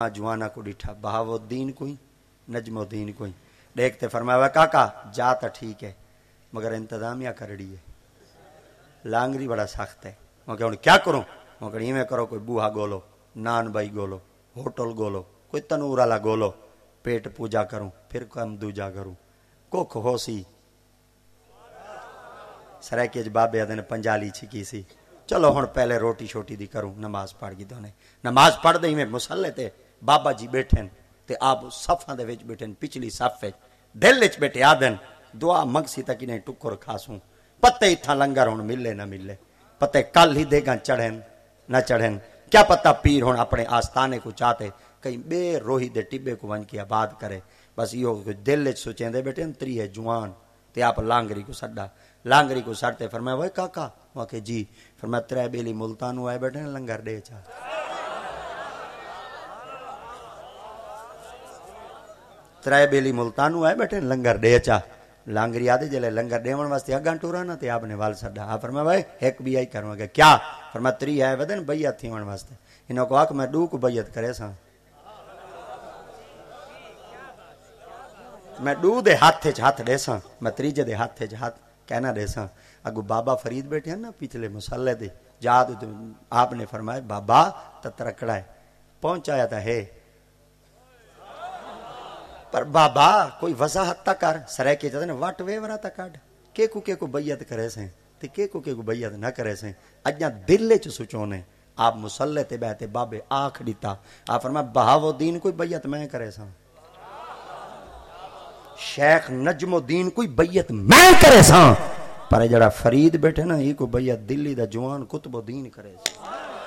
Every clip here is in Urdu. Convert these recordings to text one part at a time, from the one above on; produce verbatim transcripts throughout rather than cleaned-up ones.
جوانا کو ڈٹھا بہاؤالدین کوئی نجم الدین کوئی دیکھتے فرمایا کاکا جا تو ٹھیک ہے مگر انتظامیہ کرڑی ہے لانگری بڑا سخت ہے میں کہ کیا کروں میں کہ میں کرو کوئی بوہا گولو نان بائی گولو ہوٹل گولو کوئی تنور والا گولو پیٹ پوجا کروں پھر کم دوجا کروں کوکھ ہو سی سرائکے بابے آدھے نے پنجالی چھکی سی چلو ہن پہلے روٹی شوٹی دی کروں نماز پڑھ گئی دونے نماز پڑھ دئی میں مسلے تے بابا جی بیٹھن تے آپ صفاں دے وچ بیٹھن پچھلی صف وچ دل وچ بیٹھے آدن دعا منگسی تک نہیں ٹکر کھاسوں پتے اتھا لنگر ہن ملے نہ ملے پتے کل ہی دے گا چڑھن نہ چڑھن کیا پتہ پیر ہن اپنے آستانے کو چاہتے کہیں بے روہی دے ٹبے کو ون کے آباد کرے بس یہ دل وچ سوچیں دے بیٹھے تری ہے جوان تے آپ لانگری کو سڈا لانگری کو سڑتے فرمایا وہ کاکا وہ کہ جی فرمایا ترے بیلی ملتان آئے بیٹھے لنگر دے چا ترے بیلی ملتان آئے بیٹھے لنگر دے چا لانگری آدھے جلے لنگر دیون واسطے اگاں ٹورا نا تے آپ نے وال سڈا آپ فرمایا بھائی ایک بھی آئی کروں گا کیا فرمایا تری آئے ودن بیعت تھی ون واسطے انہوں کو آکھ میں دو کو بیعت کرے سا میں دو دے ہاتھ چ ہاتھ دے سا میں تریجے دے ہاتھ چ ہاتھ کہنا دے سا اگو بابا فرید بیٹھے ہیں نا پچھلے مسلے دے جاد آپ نے فرمایا بابا تترکڑا ہے پہنچایا تھا ہے پر بابا کوئی وضاحت تا کر سرے کے چاہتے ہیں واٹ وے ورا تا کڈ کے کو کے کو بیعت کرے سیں تے کے کو کے کو بیعت نہ کرے سیں اجاں دل چ سوچونے آپ مسلے تے بیٹھے بابے آنکھ دیتا آپ فرمایا بہاؤالدین کوئی بیعت میں کرے سا شیخ نجم الدین کوئی بیعت میں کرے سا پر جڑا فرید بیٹھے نا یہ کو بیعت دلی دا جوان قطب الدین کرے سا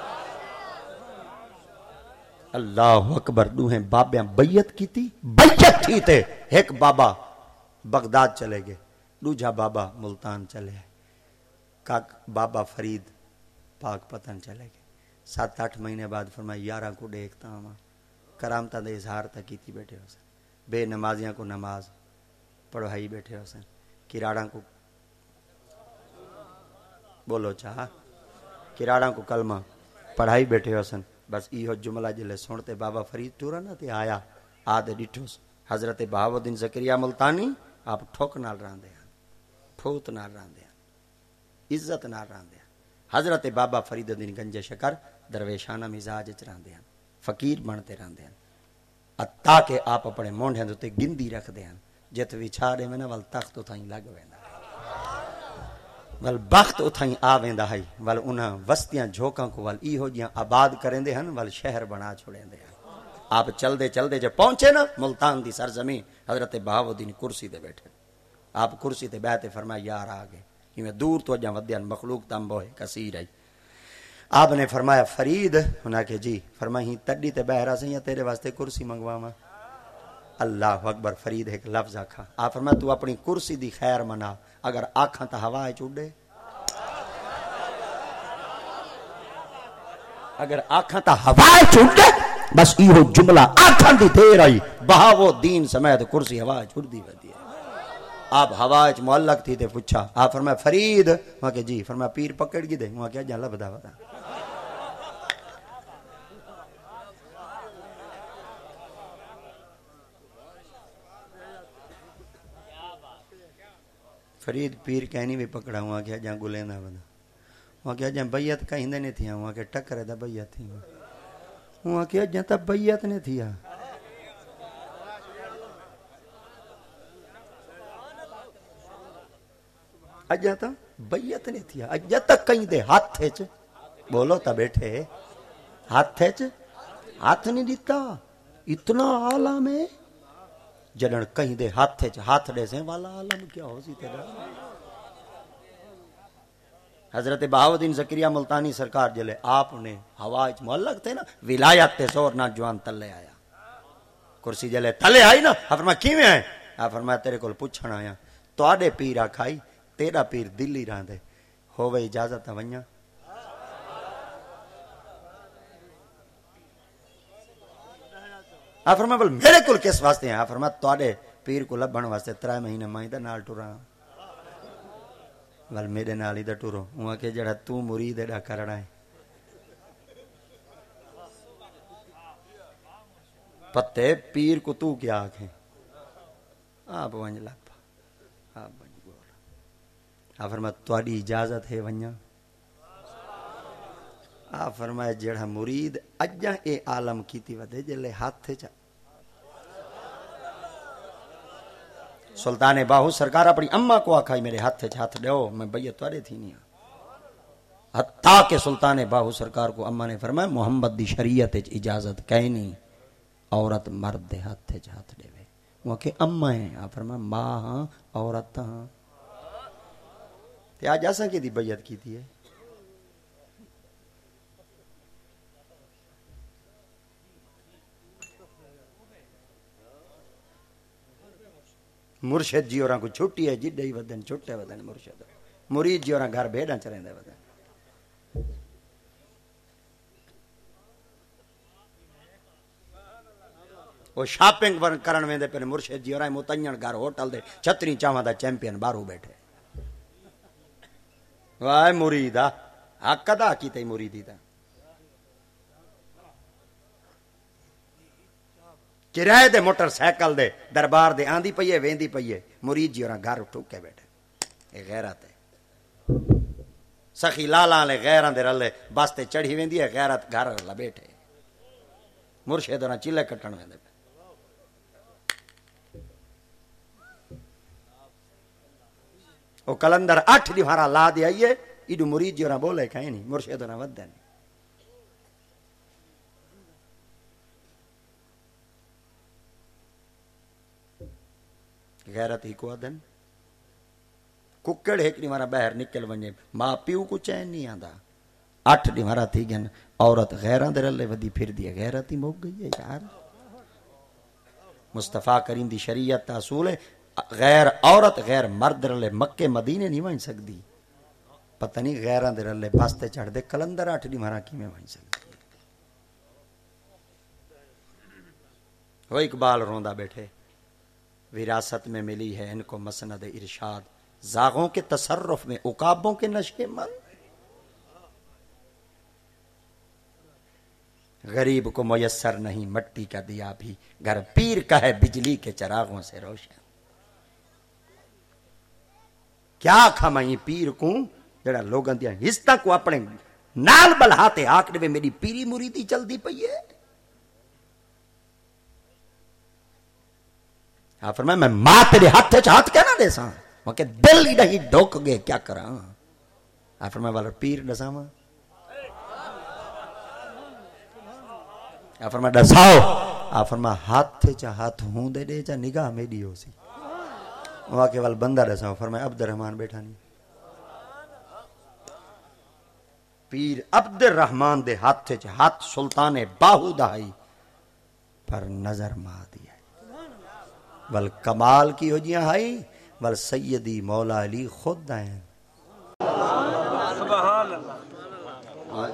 اللہ اکبر دوہیں بابیاں بیعت کی تھی بیعت تھی تے ایک بابا بغداد چلے گئے دوجا بابا ملتان چلے گئے کاک بابا فرید پاک پتن چلے گئے سات آٹھ مہینے بعد فرمایا یارہ کو دیکھتا ہوں کرامتہ دے اظہار تک کی تھی بیٹھے ہو سن بے نمازیاں کو نماز پڑھائی بیٹھے ہو سن کراڑاں کو بولو چاہا کراڑاں کو کلمہ پڑھائی بیٹھے ہو سن بس یہ جملہ جلے سنتے بابا فرید ٹورا نہ تے آیا آدھے ڈٹھوس حضرت بہاؤالدین زکریا ملتانی آپ ٹھوک نال راندے ہیں ٹھوت نال راندے ہیں عزت نال راندے ہیں حضرت بابا فرید الدین گنج شکر درویشانہ مزاج چ راندے ہیں فقیر بنتے راندے ہیں تاکہ آپ اپنے مونڈے تے گندی رکھ دے ہیں جت وچھاڑے میں نہ ول تخت اتھائیں لگ ویندا ول بخت اتھائیں آ ویندا ہے ول انہاں وستیاں جھوکاں کو ول ایہو جیاں آباد کریندے ہن ول شہر بنا چھوڑیندے ہیں آپ چل دے چل دے جب پہنچے نا ملتان دی سرزمین حضرت بہاؤالدین کرسی تے بیٹھے آپ کرسی تے بیٹھے فرمایا یار آ گئے کہ میں دور تو اجاں ودیاں مخلوق تمبو ہے کثیر ہے آپ نے فرمایا فرید انہاں کہ جی فرمائی تڈی تے بہرا سے یا تیرے واسطے کرسی منگواواں اللہ اکبر فرید ایک لفظ آکھا آپ فرمایا تو اپنی کرسی دی خیر منا اگر آکھاں تا ہوا چوڑے اگر آکھاں تا ہوا چوڑے بس ایہو جملہ آکھاں دی دیر آئی بہاؤالدین سمیت کرسی ہوا چھوڑ دی ودی آپ ہوا چ معلق تھی تے پوچھا آپ فرمایا فرید وہاں کہ جی فرمایا پیر پکڑ گی دے وہاں کیا جا لبدا ودا فرید پیر کہنی بھی پکڑا ہوا کیا جہاں گلیں دا بنا وہاں کیا جہاں بیعت کہیں دے نہیں تھیا وہاں کہ ٹکرے دا بیعت تھی وہاں کیا جہاں تا بیعت نہیں تھیا اجا تا بیعت نہیں تھیا اجا تک کہیں دے ہاتھ چ بولو تا بیٹھے ہاتھ چ ہاتھ نہیں دیتا اتنا عالم ہے جڑن کہیں دے ہاتھ چ ہاتھ دے سے والا عالم کیا ہو سی تیرا حضرت بہاؤالدین زکریا ملتانی سرکار جلے آپ نے ہوا وچ معلق تھے نا ولایت تے زور نہ جوان تلے آیا کرسی جلے تلے آئی نا آپ فرمایا کیویں آئے آپ فرمایا تیرے کول پوچھن آیا تواڈے پیر آکھائی تیرا پیر دلی راندے ہووے اجازت ونجا آپ فرمایا بل میرے کول کس واسطے ہیں آپ فرمایا تواڈے پیر کو لبھن واسطے ترے مہینے مائی دا نال ٹراں ول میرے نال ہی دا ٹرو ہوں کہ جڑا تو مرید ایڈا کرنا ہے پتے پیر کو تو کیا آکھیں آپ ونج لگ پا آپ ونج بول آپ فرمایا تواڈی اجازت ہے ونجا آپ فرمایا جڑا مرید اجاں اے عالم کیتی ودے جلے ہاتھ چا سلطان باہو سرکار اپنی اما کو آکھائی میرے ہاتھ چ ہاتھ ڈیو میں بیعت تواڈے تھی نہیں حتیٰ کہ سلطان باہو سرکار کو اما نے فرمایا محمد دی شریعت اجازت کہیں نہیں عورت مرد دے ہاتھ چ ہاتھ دے وے وہ کہ اما ہے آپ فرمایا ماں ہاں عورت ہاں تے آج اساں کی دی بیعت کیتی ہے مرشد جی اوراں کو چھٹی ہے جڈے ہی ودن چھٹے ودن مرشد مرید جی اوراں گھر بھیڑاں چریندے ودن وہ شاپنگ کرن ویندے پے مرشد جی اوراں متنجن گھر ہوٹل دے چھتری چاواں دا چیمپئن باہروں بیٹھے واہ مریدا حق ادا کیتے مریدی دا کرائے دے موٹر سائیکل دے دربار دے آندی پئی ہے ویندی پئی ہے مرید جی اوراں گھر ٹھک کے بیٹھے اے غیرت ہے سخی لالا لے غیراں دے رلے بس تے چڑھی ویندی ہے غیرت گھر لا بیٹھے مرشد اوراں چیلے کٹن ویندے او کلندر اٹھ دیوارا لا دے آئیے ایڈو مرید جی اوراں بولے کہیں نہیں مرشد اوراں ودن غیرت ہی کو دن ککڑ ایک ڈیوارا باہر نکل ونجے ماں پیو کو چین نہیں آندا اٹھ ڈیوارا تھی گن عورت غیراں دے رلے ودی پھر دی غیرت ہی مک گئی ہے یار مصطفیٰ کریم دی شریعت تا اصول ہے غیر عورت غیر مرد رلے مکے مدینے نہیں ون سکدی پتہ نہیں غیراں دے رلے بستے چڑھ دے کلندر اٹھ ڈیوارا کیویں ون سکدی وہ اقبال روندا بیٹھے وراثت میں ملی ہے ان کو مسند ارشاد زاغوں کے تصرف میں عقابوں کے نشے مند غریب کو میسر نہیں مٹی کا دیا بھی گھر پیر کا ہے بجلی کے چراغوں سے روشن کیا کھمائی پیر کو جڑا لوگاں دیا حصہ کو اپنے نال بلہاتے آکڑے میں میری پیری مریدی چلدی پئی ہے آپ فرمایا میں ماں تیرے ہاتھ چ ہاتھ کیا نہ دے ساں وہ کہ دل ہی نہیں ڈوک گئے کیا کراں آپ فرمایا والا پیر ڈساواں آپ فرمایا ڈساؤ آپ فرمایا ہاتھ چ ہاتھ ہوں دے دے چا نگاہ میری ہو سی وہاں کے وال بندہ ڈساؤ فرمایا عبد الرحمن بیٹھا نہیں پیر عبد الرحمن دے ہاتھ چ ہاتھ سلطان باہو دہائی پر نظر ماں دی ول کمال کی ہو جیاں ہائی ول سیدی مولا علی خود آئیں سبحان اللہ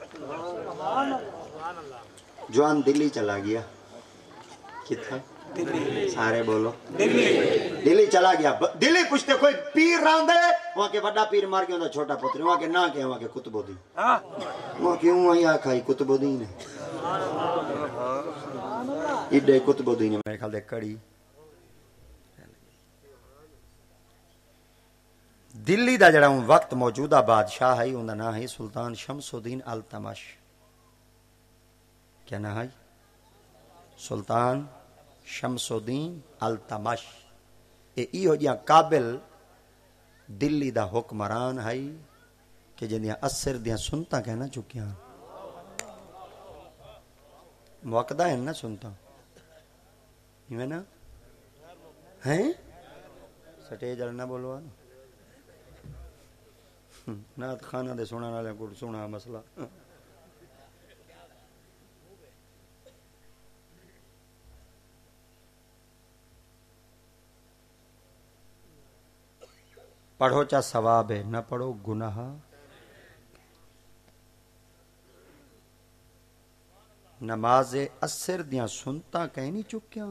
جوان دلی چلا گیا کتھا سارے بولو دلی چلا گیا دلی پوچھتے کوئی پیر راندے وہاں کے بڑا پیر مار کے ہوندہ چھوٹا پتر وہاں کے نہ کہ وہاں کے کتب الدین وہاں کے ہوں آئی آکھائی کتب الدین ہے ایڈے کتب الدین ہے میرے خیال دے کڑی دلی دا جڑا ہوں وقت موجودہ بادشاہ ہے انہوں نا ہے سلطان شمس الدین التمش کیا نا ہے سلطان شمس الدین التمش اے ای ہو جیاں قابل دلی دا حکمران ہے کہ جنیاں اثر دیاں سنتا کہنا چکیاں موقدہ ہیں نا سنتا یہ نا ہیں سٹیج نہ بولوا نات خانہ دے سونا والے کو سونا مسئلہ پڑھو چا ثواب ہے نہ پڑھو گناہ نماز اثر دیاں سنتا کہیں نہیں چکیاں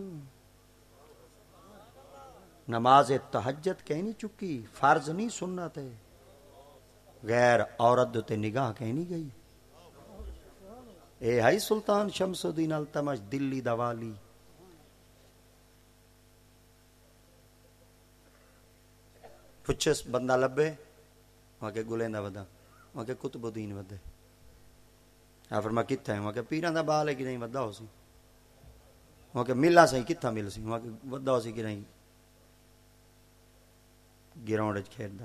نماز تہجد کہیں نہیں چکی فرض نہیں سننا تے غیر عورت تے نگاہ کہیں نہیں گئی اے ہائی سلطان شمس الدین التمش دلی دا والی. پچھس بندہ لبے وہاں کے گلیں دا ودا وہاں کے قطب الدین ودے. آپ فرما کتھا ہے وہاں کے پیران دا بال ہے کہ نہیں ودا ہو سی. وہاں کے ملا سی کتھا مل سی وہاں کے ودا ہو سی کہ نہیں گراؤنڈ وچ کھیڈدا.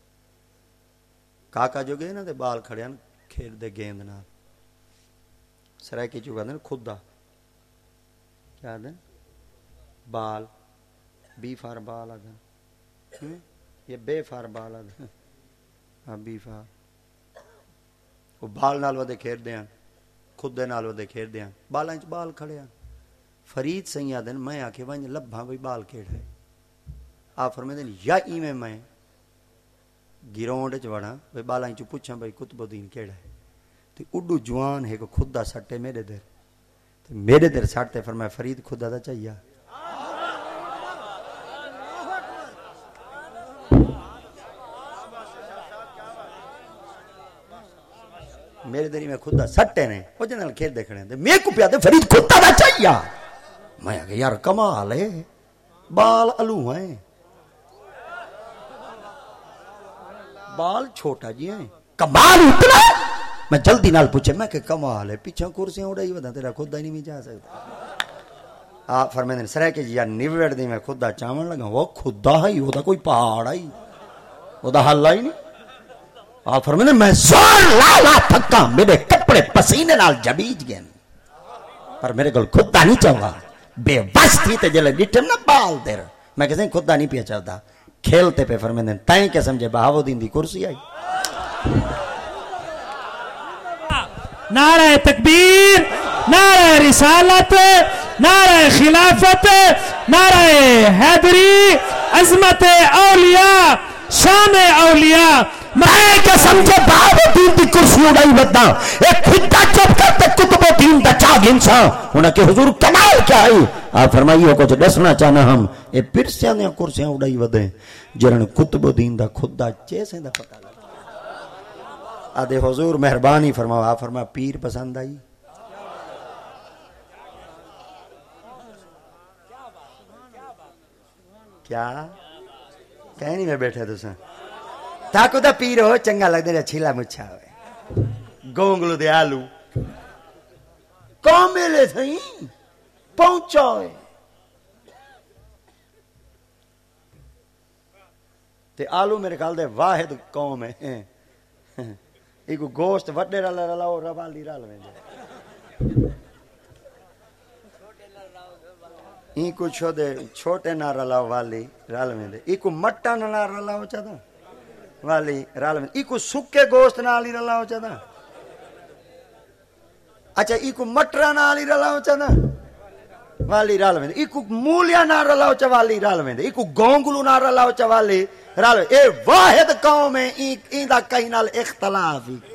کاکا جو گئے نا دے بال کھڑے ہیں کھیڈ دے گیند نال. سرائکی چو کہتے ہیں خدا کیا دیں بال بی فار بال آدھا یہ بے فار بال آدھا ہاں بی فار. وہ بال نال ودے کھیڈ دیں خود دے نال ودے کھیڈ دیں بالاں چ بال کھڑے ہیں. فرید سہی آدھن میں آکھے ونج لبھاں بھئی بال کھیڑ ہے. آپ فرمائے دیں یا ایویں میں گراؤنڈ چ وڑاں بھئی بالاں چ پوچھاں بھئی قطب الدین کیڑا ہے تے اڈو جوان ہے کو خدا سٹے میرے در تے میرے در سٹتے فرمایا فرید خدا دا چاہیے. میرے دری میں خدا سٹے نے وہ جنال کھیل دیکھنے ہیں میں کو پیا دے فرید خدا دا چاہیے. میں کہ یار کمال ہے بال الو ہیں بال چھوٹا جی ہیں کمال اتنا. میں جلدی نال پوچھے میں کہ کمال ہے پیچھے کرسیاں اڑائی ودا تیرا خدا ہی نہیں جا سکتا. آپ فرمائے دیں سرائے کہ جی یار نیوڑ دی میں خدا چاون لگا وہ خدا ہی وہ دا کوئی پہاڑ آئی وہ دا حل آئی نہیں. آپ فرمائے دیں میں زور لا لا تھکا میرے کپڑے پسینے نال جبیج گئے پر میرے گل خدا نہیں چاہوا بے بس تھی تے جلے ڈٹھم نا بال دیر میں کہتے ہیں خدا نہیں پیا چاہتا کھیلتے پہ فرمائے دیں تائیں کیا سمجھے بہاودین دی کرسی آئی. نعرہ تکبیر نعرہ رسالت نعرہ خلافت نعرہ حیدری عظمت اولیاء شان اولیاء. میں کیا سمجھے بہاودین دی کرسی اڑائی ودا ایک خدا چپ کرتے قطب الدین دا چاہ گنسا انہاں کہ حضور کمال کیا ہے. آپ فرمائیے کچھ دسنا چاہنا ہم اے پرسیاں دیاں کرسیاں اڑائی ودے جرن قطب الدین دا خدا چیسے دا پتہ لگا. آدھے حضور مہربانی فرماؤ. آپ فرمایا پیر پسند آئی. کیا کہیں نہیں میں بیٹھے تو سن تاکو دا پیر ہو چنگا لگ دے چھیلا مچھا ہوئے گونگلو دے آلو کون ملے تھیں پہنچا ہوئے تے آلو میرے خیال دے واحد قوم ہے ایک گوشت وڈے رل رلاؤ روالی رل ویندے ایک چھوڑے چھوٹے نہ رلاؤ والی رل ویندے ایک مٹا نہ رلاؤ چاہتا والی رل ویندے ایک سکے گوشت نال ہی رلاؤ چاہتا. اچھا ایک مٹرا نال ہی رلاؤ چاہتا والی رل ویندے ایک مولیا نہ رلاؤ چا والی رل ویندے ایک گونگلو نہ رلاؤ چا والی رل ویندے. اے واحد قوم ہے این دا کہیں نال اختلاف ہی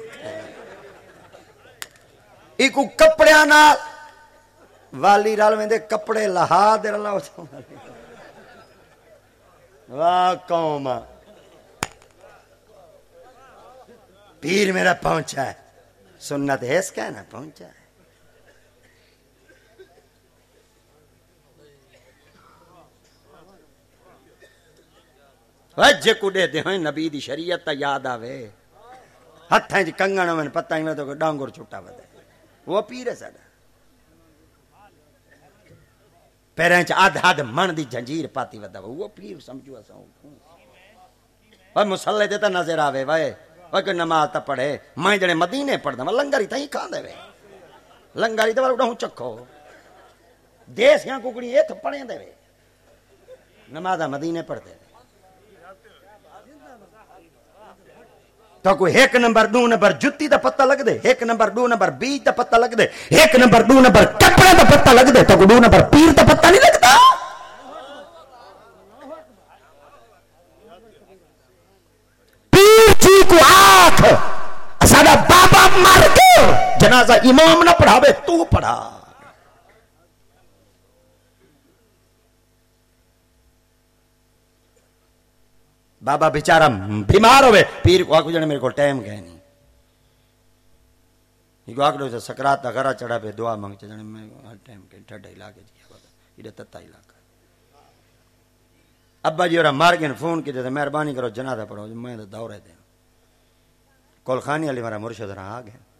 ایک کپڑیاں نال والی رل ویندے کپڑے لہا دے رلاؤ چا والی. واہ قوم پیر میرا پہنچا ہے سنت ہے اس کا نا پہنچا ہے. وجہ کو دے دے ہیں نبی دی شریعت تا یاد آوے ہتھیں جی کنگن میں پتہ ہی میں تو ڈانگور چھوٹا ودے وہ پیر ہے ساڑا پیریں چا آدھ آدھ من دی جنجیر پاتی ودا وہ پیر سمجھو ایسا ہوں. وہ مسلح دیتا نظر آوے وائے وہ کوئی نماز تا پڑھے میں جڑے مدینے پڑھ دا لنگاری تا ہی کھان دے وے لنگاری تا اڑا ہوں چکھو دیس یہاں ککڑی یہ تو پڑھیں دے وے نمازہ مدینے پڑھ دے تو کوئی ایک نمبر دو نمبر جتی دا پتہ لگ دے ایک نمبر دو نمبر بیج دا پتہ لگ دے ایک نمبر دو نمبر کپڑے دا پتہ لگ دے تو کوئی دو نمبر پیر دا پتہ نہیں لگتا. پیر جی کو آنکھ ساڑا بابا مر کے جنازہ امام نہ پڑھاوے تو پڑھا. بابا بیچارہ بیمار ہوئے پیر کو آکو جانے میرے کو ٹائم گئے نہیں یہ آکڑو سے سکرات دا غرا چڑھا پہ دعا مانگ چاہنے میں ہر ٹائم کے ٹھڈا علاقے جی یہ تتا علاقہ ابا جی اور مار گئے فون کی تے مہربانی کرو جنازہ پڑھو میں تو دورے دے کول خانی والی ہمارا مرشد رہا آ گئے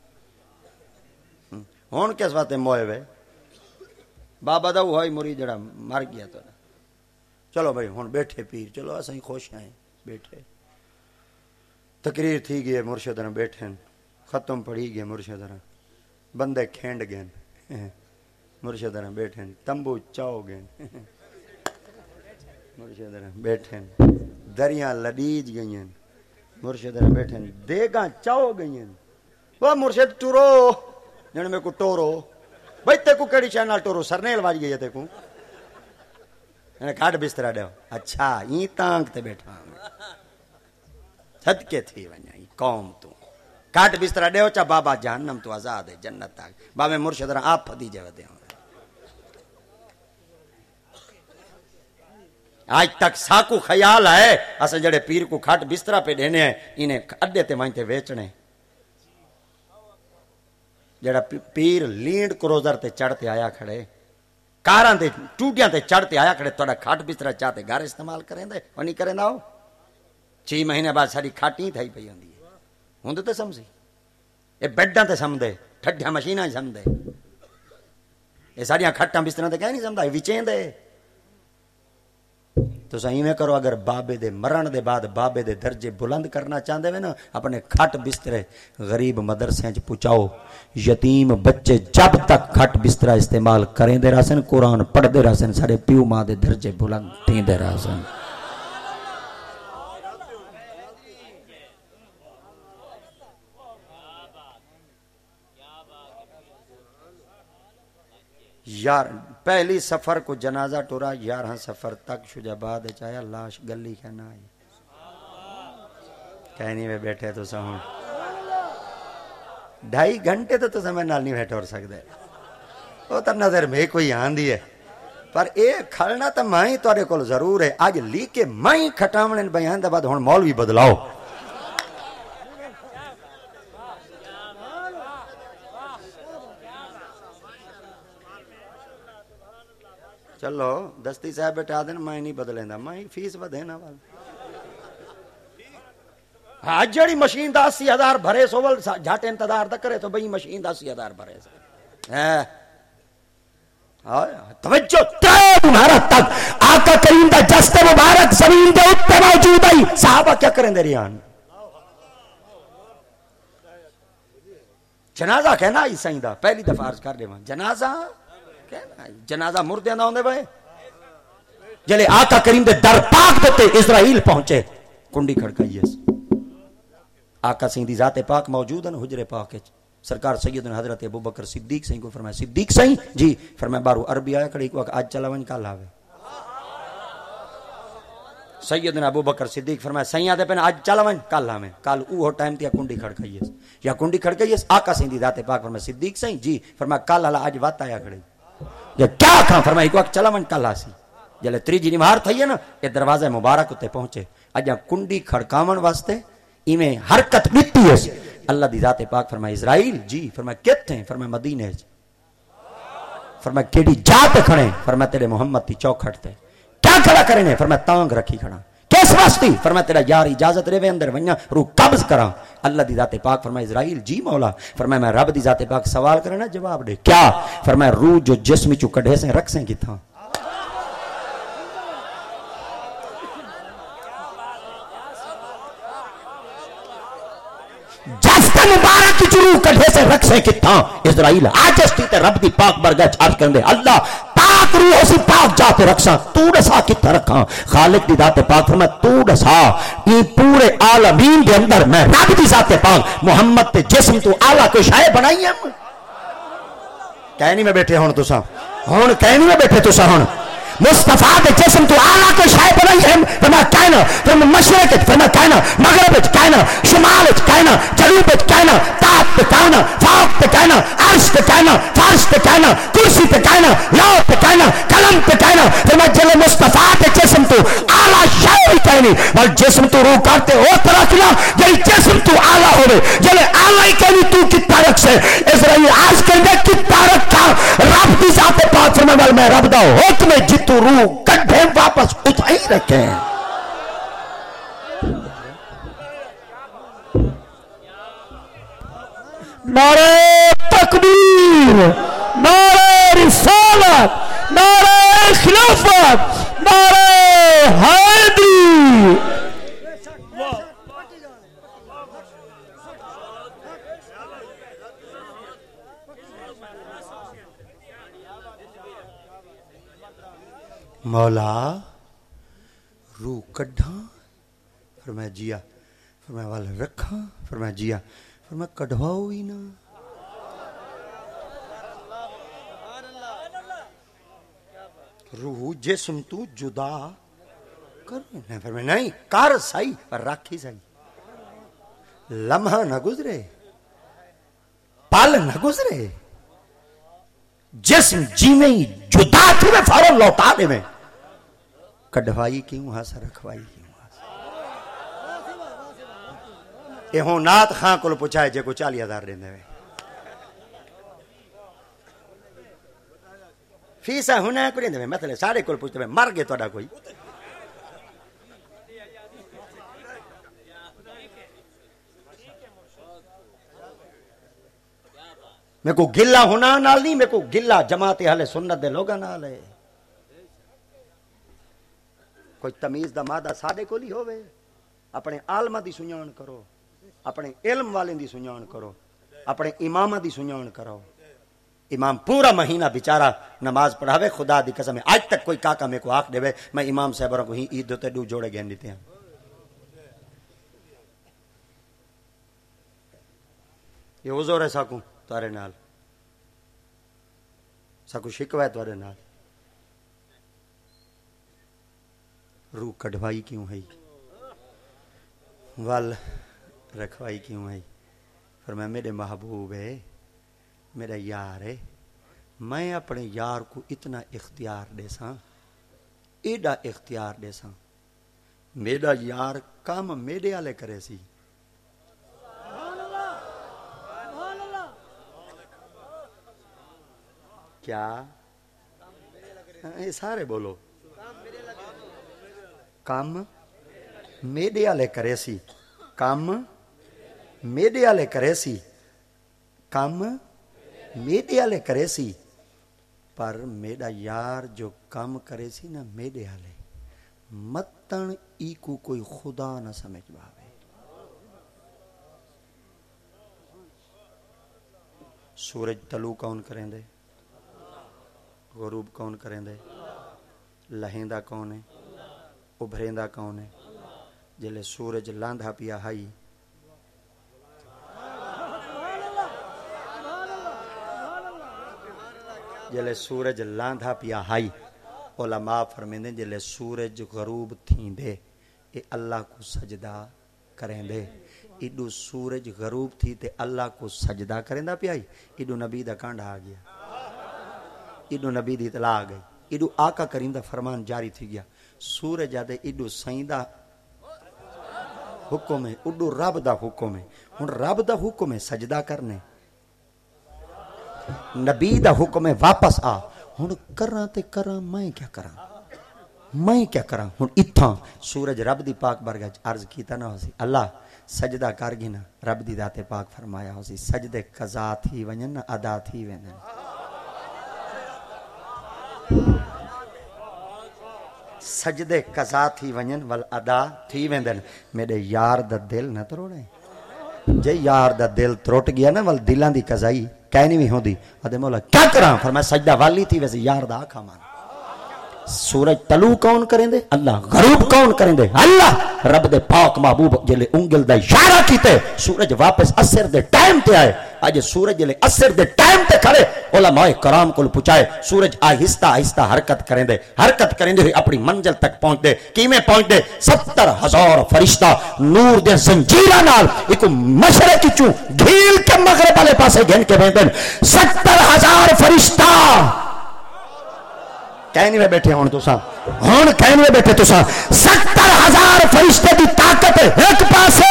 ہون کس واسطے موئے وے بابا دا ہوئی مرید جڑا مر گیا تو چلو بھائی ہن بیٹھے پیر چلو اسیں خوش ہیں بیٹھے تقریر تھی گئی مرشد نے بیٹھے ختم پڑھی گئے مرشد نے بندے کھینڈ گئے مرشد نے بیٹھے تمبو چاؤ گئے مرشد نے بیٹھے دریاں لڈیج گئی مرشد نے بیٹھے دیگاں چاؤ گئی وہ مرشد ٹورو جن میں کو ٹورو بھائی تے کو کیڑی شے نال ٹورو سرنیل واج گئی تے کو نے کھاٹ بستر ڈیو اچھا ای تانگ تے بیٹھا صدقے تھی ونجائی قوم تو کھاٹ بستر ڈیو چا بابا جہنم تو آزاد ہے جنت تک بابے مرشد را آپ پھدی جے ودے آج تک ساکو خیال ہے اسے جڑے پیر کو کھاٹ بستر پہ دینے ہیں انہیں اڈے تے وہیں تے بیچنے جڑا پیر لینڈ کروزر تے چڑھتے آیا کھڑے کاراں تے ٹوٹیاں تے چڑھتے آیا کھڑے توڑا کھاٹ بستر چاہتے گھر استعمال کریں دے وہ نہیں کریں داؤ چھ مہینے بعد ساری کھاٹی تھائی پئی ہوندی ہے ہوں تے سمجھی اے بیڈاں تے سمدے ٹھڈیاں مشیناں سمدے اے ساریاں کھٹاں بستراں تے کہیں نہیں سمدا وچیں دے تو صحیح میں کرو اگر بابے دے مرن دے بعد بابے دے درجے بلند کرنا چاہتے ہیں نا اپنے کھٹ بسترے غریب مدرسے چ پہنچاؤ یتیم بچے جب تک کھٹ بسترا استعمال کریں دے رہسن قرآن پڑھ دے رہسن سارے پیو ماں دے درجے بلند تھیں دے رہسن یار پہلی سفر کو جنازہ ٹورا یارہ سفر تک شجاباد چاہیا لاش گلی کہنا آئی کہنی میں بیٹھے تو سہون ڈھائی گھنٹے تو تو سمجھ نال نہیں بیٹھ اور سکتے وہ تو نظر میں کوئی آندھی ہے پر اے کھڑنا تو مائیں توڑے کول ضرور ہے آج لی کے مائیں کھٹامنے بیان دا بعد ہون مولوی بدلاؤ چلو دستی صاحب بیٹھا دینا میں نہیں بدلیں دا میں فیس بدینا والا ہاں جڑی مشین دا اسی ہزار بھرے سوول جھاٹ انتظار دا کرے تو بھئی مشین دا اسی ہزار بھرے سو توجہ تین مہارت تک آقا کریم دا جست مبارک زمین دے اتنے موجود آئی صحابہ کیا کریں دے ریان جنازہ کہنا ہی سائیں دا پہلی دفعہ عرض کر دے وہاں جنازہ جنازہ مردے نہ ہوندے بھائی جلے آقا کریم دے در پاک دیتے اسرائیل پہنچے کنڈی کھڑکائی ہے آقا سین دی ذات پاک موجود ہے حجر پاک ہے سرکار سیدنا حضرت ابو بکر صدیق سین کو فرمایا صدیق سین جی فرمایا بارو عربی آیا کھڑی کو آج چلا ون کال آوے سیدنا ابو بکر صدیق فرمایا سین آدھے پہنے آج چلا ون کال آوے کال اوہ ٹائم تیا کنڈی کھڑکائی ہے یا کنڈی کھڑکائی ہے آقا سین دی ذات پاک فرمایا صدیق سین جی فرمایا کال اللہ آج وات آیا کھڑی یا کیا کھاں فرمائی کو چلا من کل آسی جلے تری جی نمہار تھا یہ نا یہ دروازہ مبارک ہوتے پہنچے اجا کنڈی کھڑکاون واسطے ایمیں حرکت نتی ہے اللہ دی ذات پاک فرمائی اسرائیل جی فرمائی کت ہیں فرمائی مدینہ فرمائی کیڑی جات کھڑے فرمائی تیرے محمد تی چوک کھڑتے کیا کھڑا کرنے فرمائی تانگ رکھی کھڑا کس واسطی فرمایا تیرا یار اجازت رہے اندر ونیا روح قبض کرا اللہ دی ذات پاک فرمایا اسرائیل جی مولا فرمایا میں رب دی ذات پاک سوال کرنا جواب دے کیا فرمایا روح جو جسم چو کڑھے سے رکھ سے کی تھا جستا مبارک کی روح کڑھے سے رکھ سے کی تھا اسرائیل آجستی تے رب دی پاک برگاہ چارج کرنے اللہ پاک روح اسی پاک جاتے رکھسا تو ڈسا کتا رکھا خالق دی ذات پاک فرمایا تو ڈسا یہ پورے عالمین دے اندر میں رب دی ذات پاک محمد تے جسم تو آلہ کو شائع بنائی ہم کہنی میں بیٹھے ہون تو سا ہون کہنی میں بیٹھے تو سا ہون مصطفیٰ دے جسم تو آلہ کو شائع بنائی ہم فرمایا کہنا فرمایا مشرق فرمایا کہنا مغرب کہنا شمال کہنا جنوب کہنا تحت پہ کہنا فوق پہ کہنا عرش پہ کہنا فرش پہ کہنا کرسی پہ کہنا لوح پہ کہنا قلم پہ کہنا فرمایا جلے مصطفیٰ دے جسم تو آلہ شائع کہنا ہے نہیں بل جسم تو روح کرتے او طرح کلا جی جسم تو آلہ ہوئے جلے آلہ ہی کہنی تو کتا رکھ سے اسرائیل آج کہنے کتا رکھا رب دی ذات پاک فرمائے والا میں رب دا حکم جتو روح کٹھے واپس اتھا ہی رکھیں نعرہ تکبیر، نعرہ رسالت، نعرہ خلافت، نعرہ حیدری. مولا روح کڈھا فرمایا جیا، فرمایا والا رکھا فرمایا جیا، فرمایا کڈھواؤ ہی نا. روح جسم تو جدا کر فرمایا نہیں کر سائی پر رکھ ہی سائی. لمحہ نہ گزرے، پل نہ گزرے، جسم جیویں ہی جدا تھی میں فوراً لوٹا دے میں. کڈھوائی کیوں ہاں سا رکھوائی کیوں ہاں سا. یہ ہوں نات خان کو پوچھائے جے کو چالی ہزار دیں دے فیسا ہونا ہے کو دیں دے مطلب سارے کو پوچھتے ہیں مر گئے تو اڈا کوئی. میں کو گلہ ہونا نال نہیں، میں کو گلہ جماعت اہل سنت دے لوگاں نال ہے. کوئی تمیز دا مادہ ساڈے کول ہی ہوے. اپنے عالماں دی سنجان کرو، اپنے علم والے دی سنجان کرو، اپنے اماماں دی سنجان کرو. امام پورا مہینہ بیچارہ نماز پڑھاوے، خدا دی قسم ہے آج تک کوئی کاکا میں کو آنکھ دے میں امام صاحبوں کو ہی عید دوتے دو جوڑے گہن دیتے ہیں. یہ حضور ہے ساکوں تارے نال، ساکوں شکوہ ہے تارے نال. روح کڈھوائی کیوں ہے، ول رکھوائی کیوں ہے. فرمایا میرے محبوب ہے، میرا یار ہے، میں اپنے یار کو اتنا اختیار دے ساں، ایڈا اختیار دے ساں. میرا یار کام میرے والے کرے سی. کیا یہ سارے بولو کام میڈے والے کرے سی، کام میڈے والے کرے سی، کام میڈے والے کرے سی. پر میرا یار جو کام کرے سی نا میڈے والے متن ای کو کوئی خدا نہ سمجھ باوے. سورج طلوع کون کریں دے، غروب کون کریں دے، لہیندا کون ہے، ابھریندا کون ہے. جلے سورج لاندھا پیا ہائی جلے سورج لاندھا پیا ہائی علماء فرمیندے جلے سورج غروب تھیں دے اے اللہ کو سجدہ کریں دے. ایڈو سورج غروب تھی تے اللہ کو سجدہ کریں دا پیا ہی. ایڈو نبی دا کانڈا آ گیا، ایڈو نبی دی اطلاع آ گئی، ایڈو آقا کریم دا فرمان جاری تھی گیا. سورج آدھے ایڈو سائیں دا حکم ہے، ایڈو رب دا حکم ہے. ہن رب دا حکم ہے سجدہ کرنے، نبی دا حکم ہے واپس آ. ہن کراں تے کراں میں کیا کراں، میں کیا کراں. ہن اتھاں سورج رب دی پاک بارگاہ عرض کیتا نہ ہو سی اللہ سجدہ کر گی نا، رب دی ذات پاک فرمایا ہو سی سجدے قضا تھی ونجن ادا تھی ویندن. سجدے قضا تھی ونجن ول ادا تھی ویندن. میرے یار دا دل نہ تروڑے. جے یار دا دل تروٹ گیا نا ول دلاں دی قضائی کہنی بھی ہوندی ادے مولا کیا کراں. فرمایا سجدہ والی تھی ویسے یار دا آکھا مان. سورج طلوع کون کریں دے، اللہ. غروب کون کریں دے، اللہ. رب دے پاک محبوب جلے انگل دا اشارہ کیتے سورج واپس اثر دے ٹائم تے آئے. اج سورج جلے اثر دے ٹائم تے کھڑے علماء کرام کو پوچھائے سورج آہستہ آہستہ حرکت کریں دے، حرکت کریں دے اپنی منزل تک پہنچ دے. کیویں پہنچ دے؟ ستر ہزار فرشتہ نور دے زنجیراں نال ایک مشرق چوں ڈھیل کے مغرب والے پاسے گھن کے ویندن. ستر ہزار فرشتہ کہنے میں بیٹھے ہون تساں ہون کہنے میں بیٹھے تساں ستر ہزار فرشتے دی طاقت ایک پاسے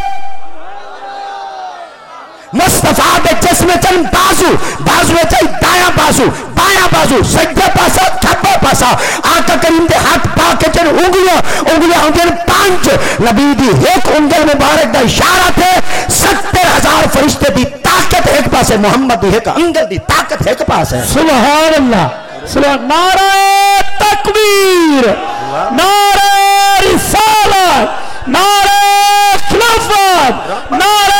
مصطفیٰ دے جسم چن بازو بازو چاہی دایاں بازو بایاں بازو سجدہ پاسا کھبا پاسا آقا کریم دے ہاتھ پا کے چن انگلیاں انگلیاں ہوں پانچ نبی دی ایک انگل مبارک دا اشارہ تھے ستر ہزار فرشتے دی طاقت ایک پاسے محمد دی ایک انگل دی طاقت ایک پاسے سبحان اللہ سبحان نعرہ تکبیر نعرہ رسالت نعرہ خلافت نعرہ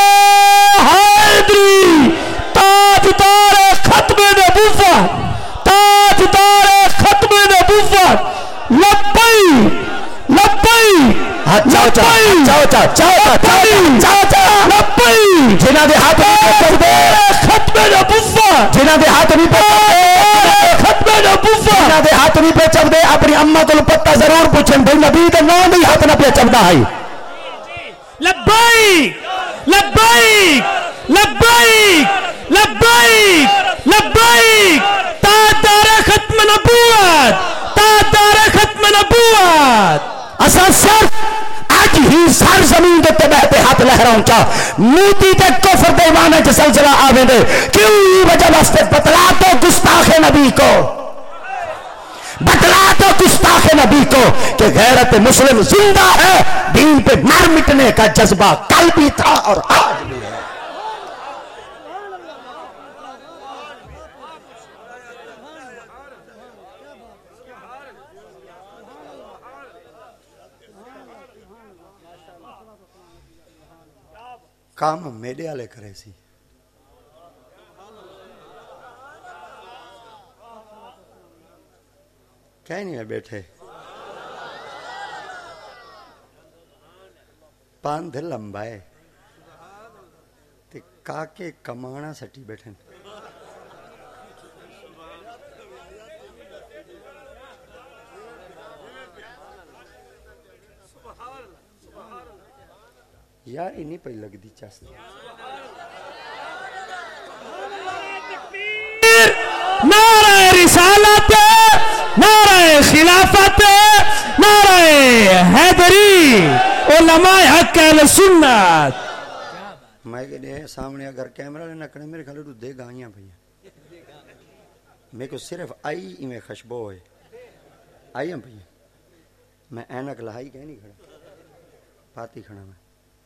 حیدری تاجدار ختم نبوت تاجدار ختم نبوت لبئی لبئی چاو چاو چاو چاو چاو چاو چاو چاو لبئی جنہ دے ہاتھ نہیں پہ ختم نبوت جنہ دے ہاتھ نہیں پہ ختم نبوت جنہ دے ہاتھ نہیں پہ چپ دے اپنی اماں کو پتہ ضرور پوچھیں بھئی نبی دے نام نہیں ہاتھ نہ پہ چپدا ہے لبیک لبیک لبیک لبیک لبیک تاجدار ختم نبوت تاجدار ختم نبوت اساں صرف آج ہی سر زمین دے تے بہتے ہاتھ لہراؤں چا موتی تے کفر دے ایمان چ سلسلہ آویں دے کیوں یہ وجہ واسطے بتلا تو گستاخ نبی کو بتلا تو گستاخ نبی کو کہ غیرت مسلم زندہ ہے دین پہ مر مٹنے کا جذبہ کل بھی تھا اور آج بھی ہے کام میڈے والے کرے سی کہیں نہیں میں بیٹھے پاندھ لمبائے تے کاکے کمانا سٹی بیٹھے یار ہی نہیں پہی لگ دی چاستی نعرہ رسالت نعرہ خلافت نعرہ حیدری علماء حق اہل سنت میں کہ سامنے اگر کیمرہ لینا کرنے میرے خیال تو دے گائیاں بھئی میرے کو صرف آئی ہی میں خشبو ہوئے آئی ہم بھئی میں اینک لہائی کہیں نہیں کھڑا پاتی کھڑا میں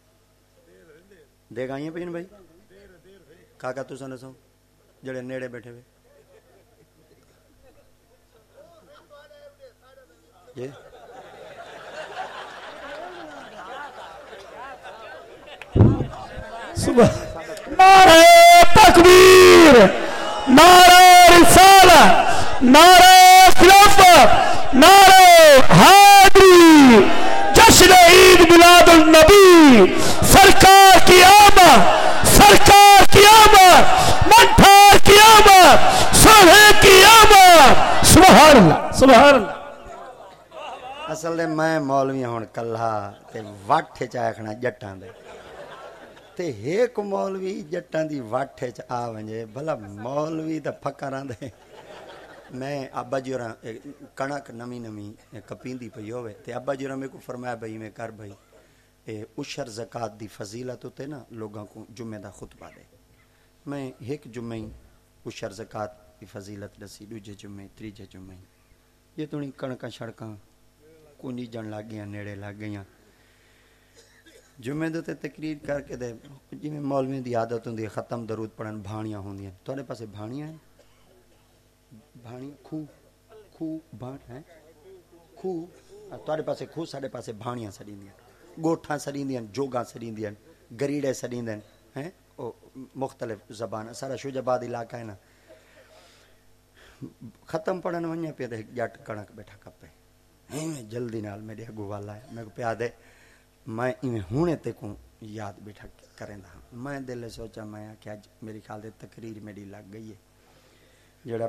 دے گائیاں بھئی بھائی کاکا تو سن سو جڑے نیڑے بیٹھے ہوئے یہ نعرہ تکبیر نعرہ رسالت نعرہ خلافت نعرہ حیدری جشن عید میلاد النبی سرکار کی آمد سرکار کی آمد منٹھار کی آمد سوہے کی آمد سبحان اللہ سبحان اللہ اصل دے میں مولوی ہون کلہا تے واٹھے چاہے کھنا جٹان دے تے ایک مولوی جٹان دی واٹھے چاہ آونجے بھلا مولوی دا پھکران دے میں ابا جی اور کنک نمی نمی کپیندی پئی ہوئے تے ابا جی اور میں کو فرمایا بھئی میں کر بھئی اے اشر زکاة دی فضیلت ہوتے نا لوگاں کو جمعہ دا خطبہ دے میں ایک جمعہ اشر زکاة دی فضیلت رسی دوجے جمعہ تریجے جمعہ یہ تو نہیں کنکاں شڑکاں کونی جن لگ گیا نیڑے لگ گیا جمعے دے تے تقریر کر کے دے جی میں مولوی دی عادت ہوندی ختم درود پڑھن بھانیاں ہوندیاں تواڈے پاسے بھانیاں ہیں بھانی کھو کھو بھان ہیں کھو تواڈے پاسے کھو ساڈے پاسے بھانیاں سڑیندیاں گوٹھاں سڑیندیاں جوگاں سڑیندیاں گریڑے سڑیندے ہیں او مختلف زبان سارا شوجاباد علاقہ ہے نا ختم پڑھن ونجے پہ تے جٹ کنک بیٹھا کپے میں جلدی نال میرے اگو والا ہے میں کو پیا دے میں ایویں ہونے تے کو یاد بیٹھا کریں دا میں دل سوچا میں کہ اج میری خیال دے تقریر میری لگ گئی ہے جڑا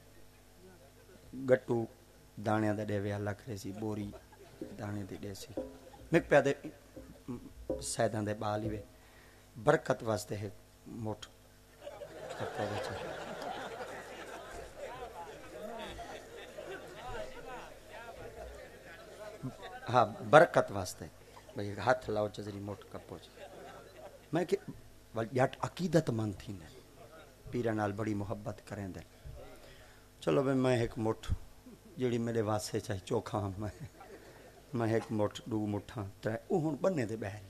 گٹو دانے دا ڈے ویا لکھ رہی سی بوری دانے دی ڈے سی میں پیا دے سیداں دے بالی وے برکت واسطے ہے موٹ کرتا بچا ہاں برکت واسطے بھئی ہاتھ لاؤ چزری موٹ کپو جی میں کہ جٹ عقیدت مند تھی نے پیرا نال بڑی محبت کریں دے چلو بھئی میں ایک مٹھ جیڑی میرے واسطے چاہے چوکھا ہوں میں میں ایک مٹھ دو مٹھاں ترے او ہن بننے دے بہریا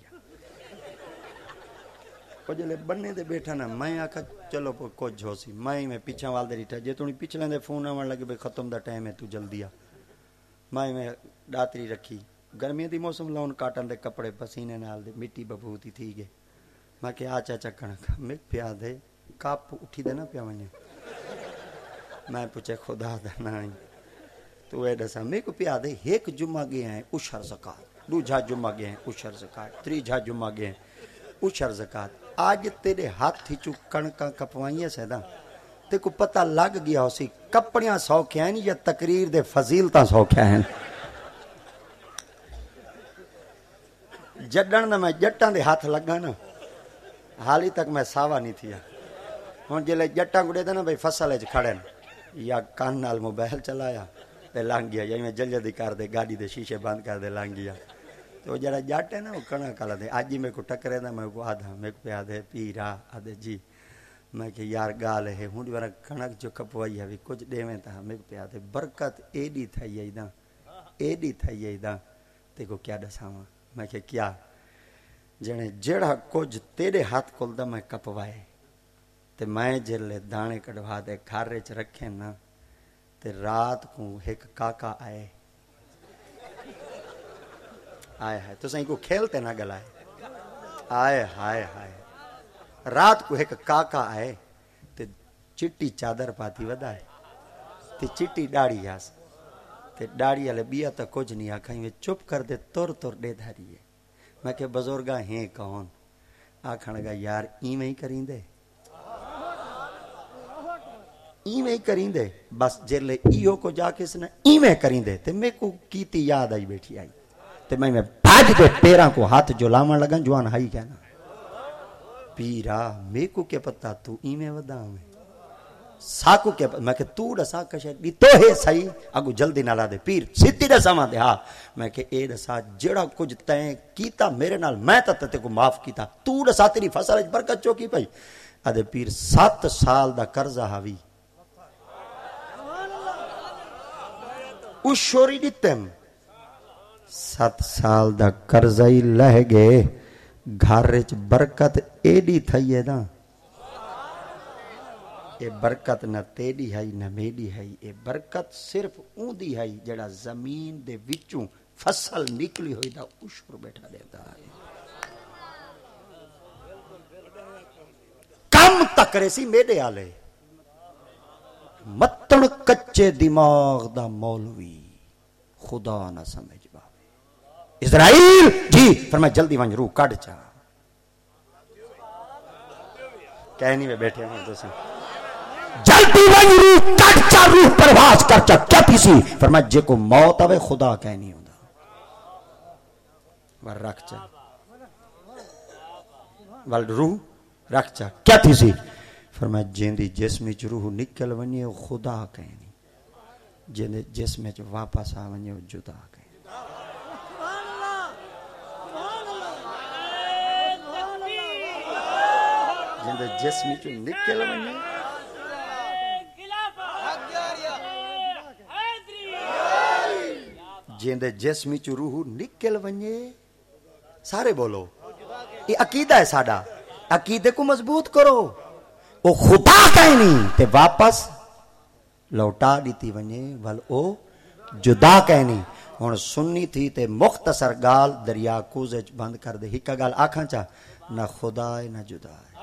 وہ جلے بننے دے بیٹھا نا میں آکھا چلو کچھ ہو سی میں میں پیچھا وال دے ریٹھا جے تونی پچھلے دے فون آون لگے بھئی ختم دا ٹائم ہے تو جلدی آ میں میں ڈاتری رکھی گرمی دی موسم لون کاٹن دے کپڑے پسینے نال دے مٹی ببوتی تھی گئے میں کہ آ چاچا کھڑا میں پیا دے کاپ اٹھی دے نا پیا ونجے میں پوچھے خدا دا نائی تو اے دسا میں کو پیا دے ایک جمعہ گئے ہیں اشر زکات دو جھا جمعہ گئے ہیں اشر زکات تری جھا جمعہ گئے ہیں اشر زکات آج تیرے ہاتھ تھی چو کڑکاں کپوائیں سیدھا تے کو پتہ لگ گیا ہو سی کپڑیاں سوکھے ہیں یا تقریر دے فضیلتاں سوکھے ہیں جڈن دا میں جٹاں دے ہاتھ لگا نا حالی تک میں ساوا نہیں تھیا ہوں جلے جٹاں گڑے دے نا بھئی فصل اچ کھڑے یا کان نال موبائل چلایا تے لانگ گیا یا میں جل جلدی کر دے گاڑی دے شیشے بند کر دے لانگ گیا تو جڑا جٹ ہے نا وہ کنا کلا دے آج ہی میں کو ٹکرے دا میں کو آدھا میں کو پیا دے پیرا آدھے جی میں کہ یار گال ہے ہوں دیوارا کنک جو کپوائی ہے کچھ دے میں تھا میں کو پیا دے برکت ایڈی تھائی ہے دا ایڈی تھائی ہے دا تے کو کیا دساواں میں کہ کیا جنے جڑا کچھ تیرے ہاتھ کول دا میں کپوائے تے میں جلے دانے کڈوا دے گھر چ رکھے نا تے رات کو ایک کاکا آئے آئے ہائے تو سہیں کو کھیلتے نہ گلائے آئے ہائے ہائے رات کو ایک کاکا آئے تے چٹی چادر پاتی ودائے تے چٹی ڈاڑی آس تے ڈاڑی والے بیا تا کچھ نہیں آکھائیں میں چپ کر دے تور تور دے دھاری ہے میں کہ بزرگاں ہیں کون آکھن گا یار ایویں ہی کریں دے ایویں ہی کریں دے بس جلے ایو کو جا کے سنا ایویں کریں دے تے میں کو کیتی یاد آئی بیٹھی آئی تے میں میں بھاج دے پیراں کو ہاتھ جو لاون لگا جوان ہائی کہنا پیرا میں کو کیا پتا تو ایویں ودا میں ساکو کیا میں کہ تو دسا کشے دی تو ہے صحیح اگو جلدی نہ لا دے پیر سیدھی دسا ماں دے ہاں میں کہ اے دسا جڑا کچھ تیں کیتا میرے نال میں تا تے کو معاف کیتا تو دسا تیری فصل وچ برکت چوکی پئی ادے پیر سات سال دا قرضہ ہاوی اس شوری دتم سات سال دا قرضہ ہی لہ گئے گھر وچ برکت ایڈی تھئی ہے نا اے برکت نہ تیری ہے نہ میری ہے اے برکت صرف اون دی ہے جڑا زمین دے وچوں فصل نکلی ہوئی دا اشر بیٹھا دیتا ہے کم تکرے سی میرے آلے متن کچے دماغ دا مولوی خدا نہ سمجھ باوے اسرائیل جی فرمایا جلدی ونج روح کڈ چا کہنی میں بیٹھے ہیں دوسرے جلدی ونج روح کڈ چا روح پرواز کر چا کیا تیسی فرمایا جے کو موت آوے خدا کہنی ہوندا ور رکھ چا ول روح رکھ چا کیا تیسی فرمایا جیندی جسم وچ روح نکل ونجے خدا کہنی جیندے جسم وچ واپس آ ونجے جدا کہنی جیندے جسم وچ نکل ونجے جیندے جسم وچ روح نکل ونجے سارے بولو یہ عقیدہ ہے ساڈا عقیدے کو مضبوط کرو او خدا کہنی تے واپس لوٹا دیتی ونجے ول او جدا کہنی ہن سنی تھی تے مختصر گال دریا کوزے بند کر دے ہکا گال آکھاں چا نہ خدا ہے نہ جدا ہے